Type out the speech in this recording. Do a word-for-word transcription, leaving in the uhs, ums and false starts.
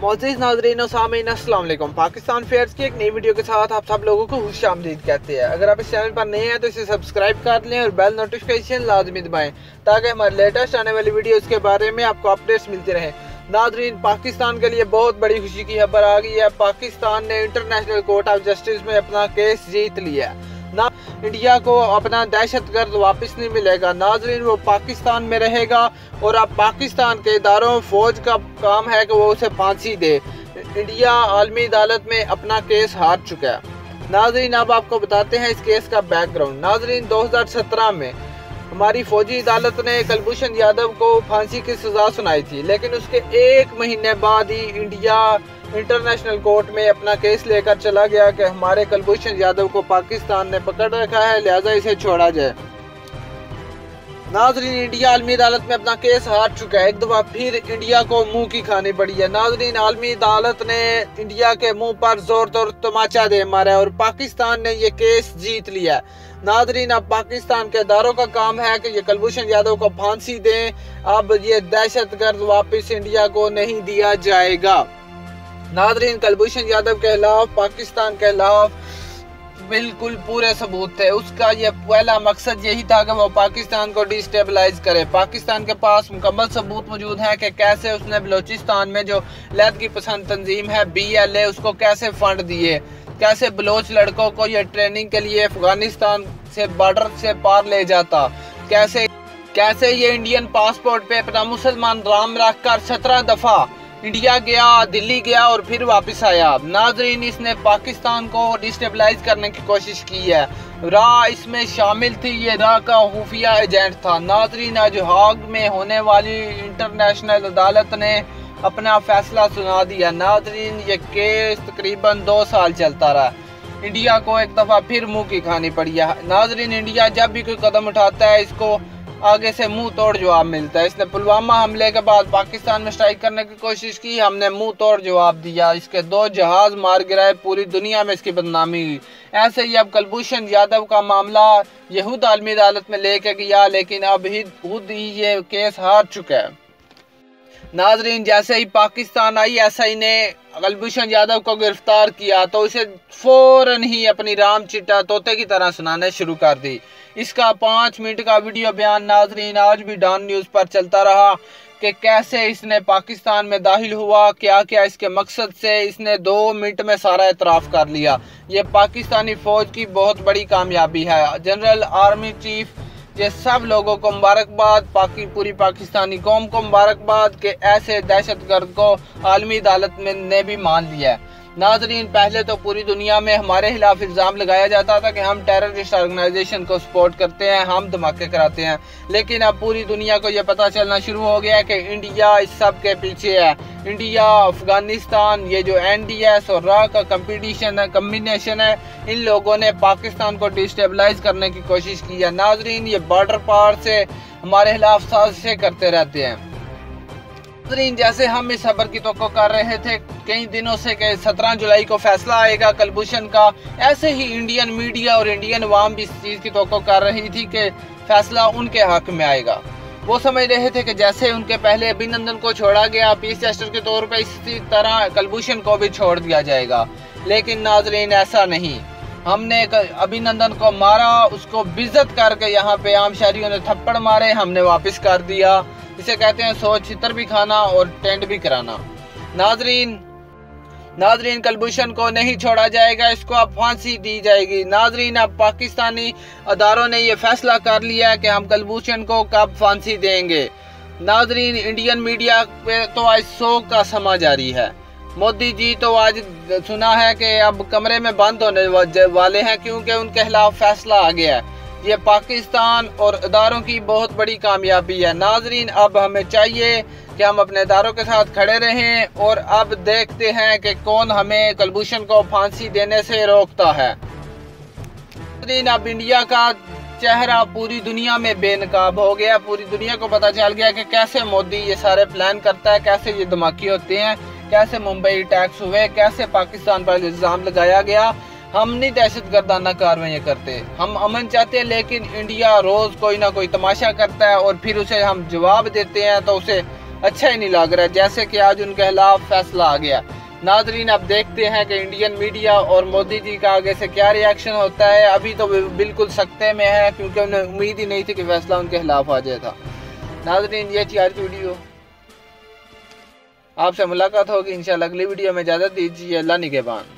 मोअज़्ज़िज़ नाज़रीन और सामीन अस्सलाम वालेकुम। पाकिस्तान फेयर्स की एक नई वीडियो के साथ आप सब लोगों को खुशामदीद कहते हैं। अगर आप इस चैनल पर नए हैं तो इसे सब्सक्राइब कर लें और बेल नोटिफिकेशन लाजमी दबाएं ताकि हमारे लेटेस्ट आने वाली वीडियोस के बारे में आपको अपडेट्स मिलते रहें। नाज़रीन, पाकिस्तान के लिए बहुत बड़ी खुशी की खबर आ गई है। पाकिस्तान ने इंटरनेशनल कोर्ट ऑफ जस्टिस में अपना केस जीत लिया ना। इंडिया को अपना दहशतगर्द वापस नहीं मिलेगा। नाजरीन, वो पाकिस्तान में रहेगा और अब पाकिस्तान के इदारों फौज का काम है कि वो उसे फांसी दे। इंडिया आलमी अदालत में अपना केस हार चुका है। नाजरीन, अब आपको बताते हैं इस केस का बैकग्राउंड। नाजरीन, दो हज़ार सत्रह में हमारी फौजी अदालत ने कुलभूषण यादव को फांसी की सजा सुनाई थी, लेकिन उसके एक महीने बाद ही इंडिया इंटरनेशनल कोर्ट में अपना केस लेकर चला गया कि हमारे कुलभूषण यादव को पाकिस्तान ने पकड़ रखा है, लिहाजा इसे छोड़ा जाए। नाजरीन, इंडिया आलमी अदालत में अपना केस हार चुका है। एक दफा फिर इंडिया को मुंह की खानी पड़ी है। नाजरीन, आलमी अदालत ने इंडिया के मुंह पर जोर तोर तमाचा दे मारा है और पाकिस्तान ने ये केस जीत लिया। नाजरीन, अब पाकिस्तान के इदारों का काम है कि ये कुलभूषण यादव को फांसी दें। अब ये दहशतगर्द वापस इंडिया को नहीं दिया जाएगा। नाजरीन, कुलभूषण यादव के खिलाफ पाकिस्तान के खिलाफ बिल्कुल पूरे सबूत थे। उसका ये पहला मकसद यही था कि वो पाकिस्तान को डिस्टेबलाइज करे। पाकिस्तान के पास मुकम्मल सबूत मौजूद है कि कैसे उसने बलोचिस्तान में जो लैद की पसंद तंजीम है बी एल ए, उसको कैसे फंड दिए, कैसे बलोच लड़कों को ये ट्रेनिंग के लिए अफगानिस्तान से बॉर्डर से पार ले जाता, कैसे कैसे ये इंडियन पासपोर्ट पे अपना मुसलमान राम रख कर सत्रह दफा इंडिया गया, दिल्ली गया और फिर वापस आया। नाजरीन, इसने पाकिस्तान को डिस्टेबलाइज करने की कोशिश की है। रा इसमें शामिल थी, ये रा का खुफिया एजेंट था। नाजरीन, आज हाग में होने वाली इंटरनेशनल अदालत ने अपना फैसला सुना दिया। नाजरीन, ये केस तकरीबन दो साल चलता रहा। इंडिया को एक दफा फिर मुंह की खानी पड़ी है। नाजरीन, इंडिया जब भी कोई कदम उठाता है इसको आगे से मुंह तोड़ जवाब मिलता है। इसने पुलवामा हमले के बाद पाकिस्तान में स्ट्राइक करने की कोशिश की, हमने मुंह तोड़ जवाब दिया। इसके दो जहाज मार गिराए, पूरी दुनिया में इसकी बदनामी हुई। ऐसे ही अब कुलभूषण यादव का मामला ये खुद आलमी अदालत में लेके गया, लेकिन अब ही खुद ही ये केस हार चुका है। नाजरीन, जैसे ही पाकिस्तान आई एस आई ने कुलभूषण यादव को गिरफ्तार किया तो उसे फौरन ही अपनी राम चिट्टा तोते की तरह सुनाने शुरू कर दी। इसका पाँच मिनट का वीडियो बयान नाजरीन आज भी डॉन न्यूज़ पर चलता रहा कि कैसे इसने पाकिस्तान में दाखिल हुआ, क्या क्या इसके मकसद से। इसने दो मिनट में सारा एतराफ़ कर लिया। ये पाकिस्तानी फ़ौज की बहुत बड़ी कामयाबी है। जनरल आर्मी चीफ ये सब लोगों को मुबारकबाद, पाकि पूरी पाकिस्तानी कौम को मुबारकबाद कि ऐसे दहशतगर्द को आलमी अदालत में ने भी मान लिया है। नाजरीन, पहले तो पूरी दुनिया में हमारे खिलाफ इल्ज़ाम लगाया जाता था कि हम टेररिस्ट ऑर्गेनाइजेशन को सपोर्ट करते हैं, हम धमाके कराते हैं, लेकिन अब पूरी दुनिया को यह पता चलना शुरू हो गया है कि इंडिया इस सब के पीछे है। इंडिया, अफगानिस्तान, ये जो एन डी एस और रा का कंपटीशन है, कम्बिनेशन है, इन लोगों ने पाकिस्तान को डिस्टेबलाइज करने की कोशिश की है। नाजरीन, ये बॉर्डर पार से हमारे खिलाफ साजिशें करते रहते हैं। नाजरीन, जैसे हम इस खबर की तवक्को कर रहे थे कई दिनों से कि सत्रह जुलाई को फैसला आएगा कुलभूषण का, ऐसे ही इंडियन मीडिया और इंडियन अवाम भी इस चीज़ की तवक्को कर रही थी कि फैसला उनके हक में आएगा। वो समझ रहे थे कि जैसे उनके पहले अभिनंदन को छोड़ा गया पीस जस्टिस के तौर पर, इसी तरह कुलभूषण को भी छोड़ दिया जाएगा। लेकिन नाजरीन, ऐसा नहीं। हमने अभिनंदन को मारा, उसको बेइज्जत करके यहाँ पे आम शहरियों ने थप्पड़ मारे, हमने वापस कर दिया। इसे कहते हैं सोच छितर भी खाना और टेंट भी कराना। नाजरीन नाजरीन कुलभूषण को नहीं छोड़ा जाएगा, इसको अब फांसी दी जाएगी। नाजरीन, अब पाकिस्तानी अदारों ने यह फैसला कर लिया है कि हम कुलभूषण को कब फांसी देंगे। नाजरीन, इंडियन मीडिया पे तो आज शोक का समा जारी है। मोदी जी तो आज सुना है कि अब कमरे में बंद होने वाले हैं क्योंकि उनके खिलाफ फैसला आ गया है। ये पाकिस्तान और इदारों की बहुत बड़ी कामयाबी है। नाजरीन, अब हमें चाहिए कि हम अपने इदारों के साथ खड़े रहें और अब देखते हैं कि कौन हमें कुलभूषण को फांसी देने से रोकता है। नाजरीन, अब इंडिया का चेहरा पूरी दुनिया में बेनकाब हो गया। पूरी दुनिया को पता चल गया कि कैसे मोदी ये सारे प्लान करता है, कैसे ये धमाके होते हैं, कैसे मुंबई अटैक्स हुए, कैसे पाकिस्तान पर इल्ज़ाम लगाया गया। हम नहीं दहशतगर्दाना कार्रवाई करते, हम अमन चाहते हैं, लेकिन इंडिया रोज कोई ना कोई तमाशा करता है और फिर उसे हम जवाब देते हैं तो उसे अच्छा ही नहीं लग रहा, जैसे कि आज उनके खिलाफ फैसला आ गया। नाजरीन, अब देखते हैं कि इंडियन मीडिया और मोदी जी का आगे से क्या रिएक्शन होता है। अभी तो बिल्कुल सख्ते में है, क्योंकि उन्हें उम्मीद ही नहीं थी कि फैसला उनके खिलाफ आ जाए था। नाजरीन, ये थी आज की वीडियो, आपसे मुलाकात होगी इंशाल्लाह अगली वीडियो में। इजाज़त दीजिए, अल्लाह निगहबान।